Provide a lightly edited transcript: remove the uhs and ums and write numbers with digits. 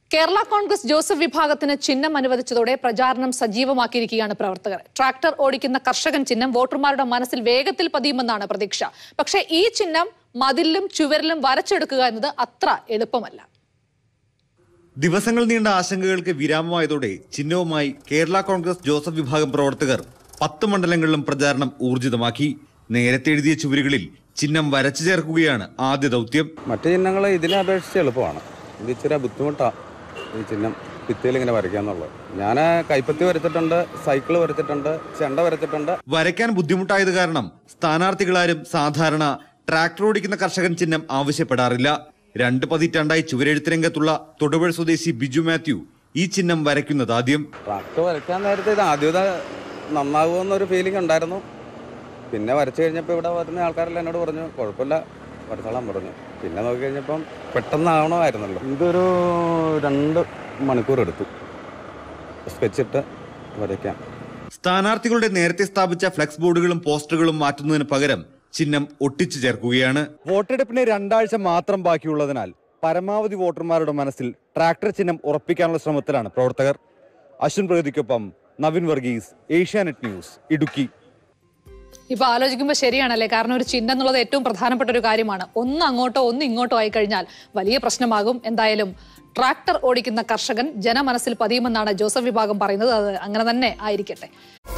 Kerala Congress Joseph വിഭാഗത്തിന് ചിഹ്നം അനുവദിച്ചതോടെ പ്രചാരണം സജീവമാക്കിയിരിക്കുകയാണ് പ്രവർത്തകർ. ട്രാക്ടർ ഓടിക്കുന്ന കർഷകൻ ചിഹ്നം വോട്ടർമാരുടെ മനസ്സിൽ വേഗത്തിൽ പതിയുമെന്നാണ് പ്രതീക്ഷ. പക്ഷേ ഈ ചിഹ്നം മതിലിലും ചുവരിലും വരച്ചെടുക്കുക എന്നത് അത്ര എളുപ്പമല്ല. ദിവസങ്ങൾ നീണ്ട ആശങ്കകൾക്ക് വിരാമമായതോടെ ചിഹ്നവുമായി കേരള കോൺഗ്രസ് ജോസഫ് വിഭാഗം പ്രവർത്തകർ 10 മണ്ഡലങ്ങളിലും പ്രചാരണം ഊർജിതമാക്കി. നേരത്തെ എഴുതിയ ചുവരുകളിൽ ചിഹ്നം വരച്ചു ചേർക്കുകയാണ് ആദ്യ ദൗത്യം. മറ്റു ചിഹ്നങ്ങൾ ഇതിനെ അപേക്ഷിച്ച് എളുപ്പമാണ്. ഇത് ഇച്ചിരി ബുദ്ധിമുട്ടാണ് ഈ ചിഹ്നം ഭിത്തിയിൽ ഇങ്ങനെ വരയ്ക്കാന്നുള്ളത്. ഞാൻ കൈപ്പത്തി വരച്ചിട്ടുണ്ട്, സൈക്കിൾ വരച്ചിട്ടുണ്ട്, ചെണ്ട വരച്ചിട്ടുണ്ട്. വരയ്ക്കാൻ ബുദ്ധിമുട്ടായത് കാരണം സ്ഥാനാർത്ഥികളാരും സാധാരണ ട്രാക്ടർ ഓടിക്കുന്ന കർഷകൻ ചിഹ്നം ആവശ്യപ്പെടാറില്ല. 2 പതിറ്റാണ്ടായി ചുവരെഴുത്ത് രംഗത്തുള്ള തൊടുപുഴ സ്വദേശി ബിജു മാത്യു ഈ ചിഹ്നം വരയ്ക്കുന്നത് ആദ്യം. ട്രാക്ടർ വരയ്ക്കാൻ നേരത്തെ ഇത് ആദ്യത നന്നാകുമെന്നൊരു ഫീലിംഗ് ഉണ്ടായിരുന്നു. പിന്നെ വരച്ചു കഴിഞ്ഞപ്പോൾ ഇവിടെ വരുന്ന ആൾക്കാരെല്ലാം എന്നോട് പറഞ്ഞു കുഴപ്പമില്ല, വരച്ചോളാൻ പറഞ്ഞു. പിന്നെ നോക്കി കഴിഞ്ഞപ്പം പെട്ടെന്നാവണമായിരുന്നല്ലോ. ഇതൊരു 2 മണിക്കൂർ എടുത്തു സ്കെച്ചിട്ട് വരയ്ക്കാൻ. സ്ഥാനാർത്ഥികളുടെ നേരത്തെ സ്ഥാപിച്ച ഫ്ലെക്സ് ബോർഡുകളും പോസ്റ്ററുകളും മാറ്റുന്നതിന് പകരം ചിഹ്നം ഒട്ടിച്ചു ചേർക്കുകയാണ്. വോട്ടെടുപ്പിന് 2 ആഴ്ച മാത്രം ബാക്കിയുള്ളതിനാൽ പരമാവധി വോട്ടർമാരുടെ മനസ്സിൽ ട്രാക്ടർ ചിഹ്നം ഉറപ്പിക്കാനുള്ള ശ്രമത്തിലാണ് പ്രവർത്തകർ. അശ്വിൻ പ്രഗതിക്കൊപ്പം നവീൻ വർഗീസ്, ഏഷ്യാനെറ്റ് ന്യൂസ്, ഇടുക്കി. ഇപ്പൊ ആലോചിക്കുമ്പോൾ ശരിയാണല്ലേ, കാരണം ഒരു ചിഹ്നം എന്നുള്ളത് ഏറ്റവും പ്രധാനപ്പെട്ട ഒരു കാര്യമാണ്. ഒന്ന് അങ്ങോട്ടോ ഒന്ന് ഇങ്ങോട്ടോ ആയി കഴിഞ്ഞാൽ വലിയ പ്രശ്നമാകും. എന്തായാലും ട്രാക്ടർ ഓടിക്കുന്ന കർഷകൻ ജനമനസ്സിൽ പതിയുമെന്നാണ് ജോസഫ് വിഭാഗം പറയുന്നത്. അത് അങ്ങനെ തന്നെ ആയിരിക്കട്ടെ.